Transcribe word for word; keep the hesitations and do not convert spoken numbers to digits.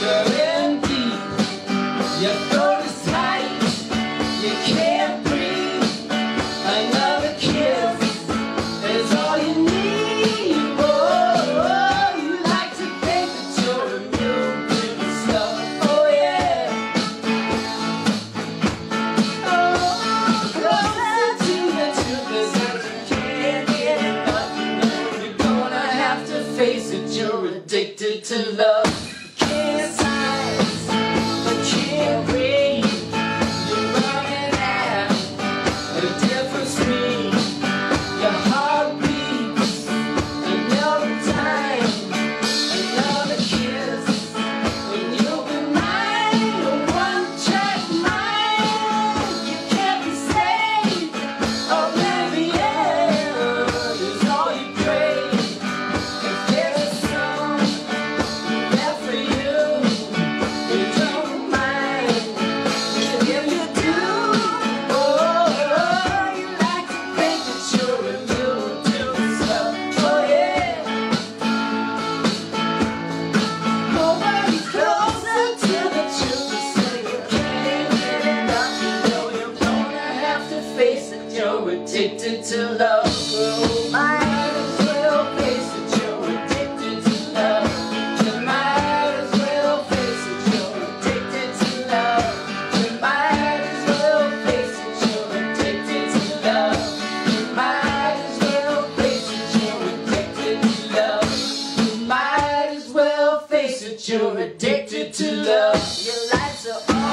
You're in deep, your throat is tight, you can't breathe. Another kiss is all you need. Oh, you like to think that you're immune to the stuff. Oh yeah. Oh, closer to the truth is that you can't get enough. You know you're gonna have to face it. You're addicted to love. You can't silence, but can't breathe. You're running out of difference between your heartbeats. Another time, another kiss. When you'll be mine, a one-track mind. You can't be saved. Oblivion is all you crave. If there's a song left for you, you don't mind. And if you do, oh, you like to think that you're immune to the stuff. Oh yeah. Nobody's closer to the truth to say you can't get enough. You know you're gonna have to face it. You're addicted to love. Oh, might as well face it. You're addicted to love. You might as well face it. You're addicted to love. You might as well face it. You're addicted to love. You might as well face it. You're addicted to love. You might as well face it. You're addicted to love. Your lights are on.